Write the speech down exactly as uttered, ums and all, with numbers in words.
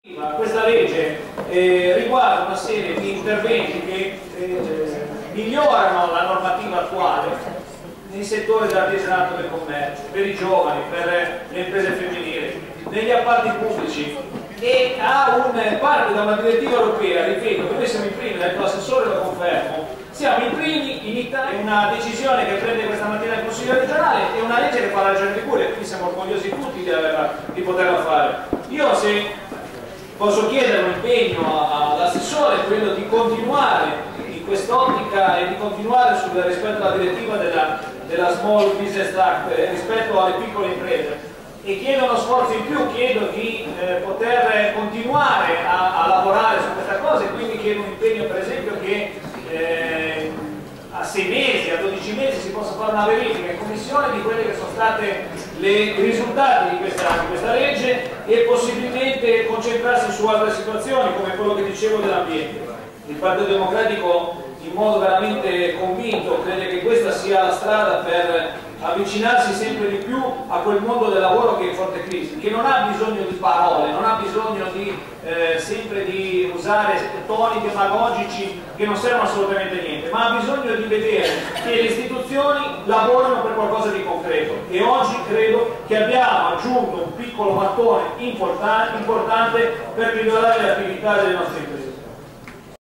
Questa legge eh, riguarda una serie di interventi che eh, migliorano la normativa attuale nei settori dell'artigianato e del commercio, per i giovani, per le imprese femminili, negli appalti pubblici, e ha un, parte da una direttiva europea, ripeto, che noi siamo i primi, detto l'assessore lo confermo, siamo i primi in Italia. È una decisione che prende questa mattina il Consiglio regionale, è una legge che fa la Regione Liguria, quindi siamo orgogliosi tutti di, averla, di poterla fare. Io se posso chiedere un impegno all'assessore, quello di continuare in quest'ottica e di continuare sul rispetto alla direttiva della, della Small Business Act eh, rispetto alle piccole imprese, e chiedo uno sforzo in più, chiedo di eh, poter continuare a, a lavorare su questa cosa, e quindi chiedo un impegno per esempio che eh, a sei mesi, a dodici mesi si possa fare una verifica in commissione di quelli che sono stati i risultati di questa, di questa legge, e possibilmente concentrarsi su altre situazioni come quello che dicevo dell'ambiente. Il Partito Democratico in modo veramente convinto crede che questa sia la strada per avvicinarsi sempre di più a quel mondo del lavoro che è in forte crisi, che non ha bisogno di parole, non ha bisogno di, eh, sempre di usare toni demagogici che non servono assolutamente a niente, ma ha bisogno di vedere che le istituzioni lavorano per qualcosa di concreto, e oggi credo che abbiamo aggiunto un piccolo mattone importante, importante per migliorare le attività delle nostre imprese.